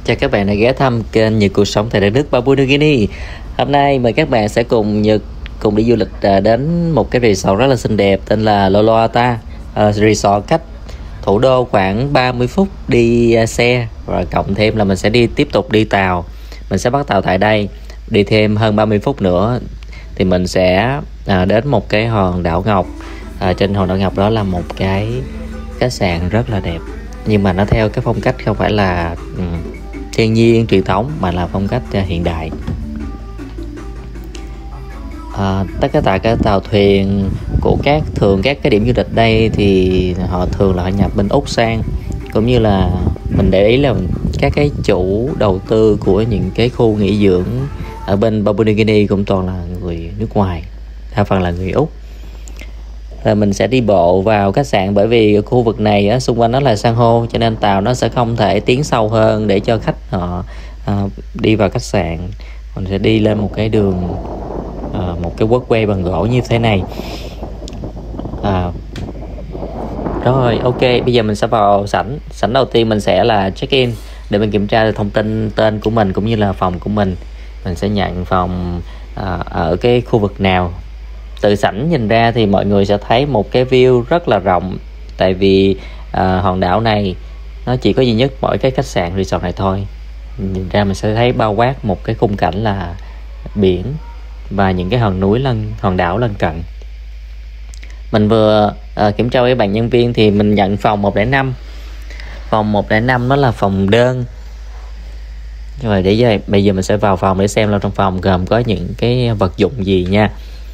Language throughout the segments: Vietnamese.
Chào các bạn đã ghé thăm kênh Nhật Cuộc Sống tại đất nước Papua New Guinea. Hôm nay mời các bạn sẽ cùng Nhật cùng đi du lịch đến một cái resort rất là xinh đẹp tên là Loloata. Resort cách thủ đô khoảng 30 phút đi xe, và cộng thêm là mình sẽ tiếp tục đi tàu. Mình sẽ bắt tàu tại đây, đi thêm hơn 30 phút nữa thì mình sẽ đến một cái hòn đảo Ngọc. Trên hòn đảo Ngọc đó là một cái khách sạn rất là đẹp, nhưng mà nó theo cái phong cách không phải là thiên nhiên truyền thống mà là phong cách hiện đại. Tất cả các tàu thuyền của các cái điểm du lịch đây thì họ thường là họ nhập bên Úc sang, cũng như là mình để ý là các cái chủ đầu tư của những cái khu nghỉ dưỡng ở bên Papua New Guinea cũng toàn là người nước ngoài, đa phần là người Úc. Rồi mình sẽ đi bộ vào khách sạn, bởi vì khu vực này xung quanh nó là san hô, cho nên tàu nó sẽ không thể tiến sâu hơn để cho khách họ đi vào khách sạn. Mình sẽ đi lên một cái đường, một cái walkway bằng gỗ như thế này. Rồi ok, bây giờ mình sẽ vào sảnh đầu tiên mình sẽ là check in để mình kiểm tra thông tin tên của mình cũng như là phòng của mình. Mình sẽ nhận phòng ở cái khu vực nào. Từ sảnh nhìn ra thì mọi người sẽ thấy một cái view rất là rộng, tại vì hòn đảo này nó chỉ có duy nhất mỗi cái khách sạn resort này thôi. Nhìn ra mình sẽ thấy bao quát một cái khung cảnh là biển và những cái hòn đảo lân cận. Mình vừa kiểm tra với bạn nhân viên thì mình nhận phòng 105. Phòng 105 đó là phòng đơn. Rồi bây giờ mình sẽ vào phòng để xem là trong phòng gồm có những cái vật dụng gì nha.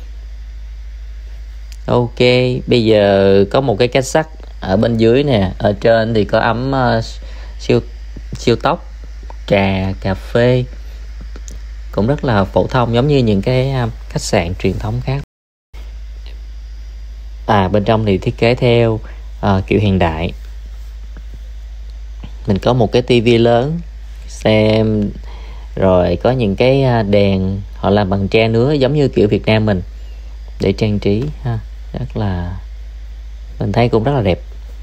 Ok, bây giờ có một cái két sắt ở bên dưới nè, ở trên thì có ấm siêu tốc, trà, cà phê, cũng rất là phổ thông giống như những cái khách sạn truyền thống khác. Bên trong thì thiết kế theo kiểu hiện đại. Mình có một cái tivi lớn xem, rồi có những cái đèn họ làm bằng tre nứa giống như kiểu Việt Nam mình để trang trí ha, rất là, mình thấy cũng rất là đẹp.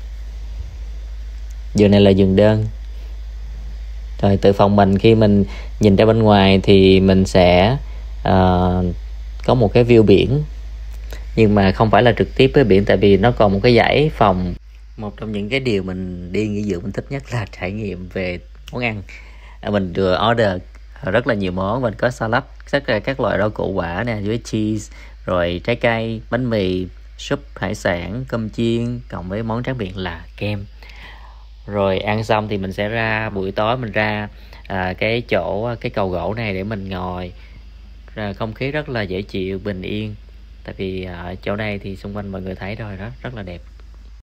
Giường này là giường đơn. Rồi từ phòng mình, khi mình nhìn ra bên ngoài thì mình sẽ có một cái view biển, nhưng mà không phải là trực tiếp với biển, tại vì nó còn một cái dãy phòng. Một trong những cái điều mình đi nghỉ dưỡng mình thích nhất là trải nghiệm về món ăn. Mình vừa order rất là nhiều món. Mình có salad, tất cả các loại rau củ quả nè, với cheese, rồi trái cây, bánh mì, súp hải sản, cơm chiên, cộng với món tráng miệng là kem. Rồi ăn xong thì mình sẽ ra, buổi tối mình ra cái cầu gỗ này để mình ngồi. Không khí rất là dễ chịu, bình yên. Tại vì ở chỗ này thì xung quanh mọi người thấy rồi đó, rất là đẹp.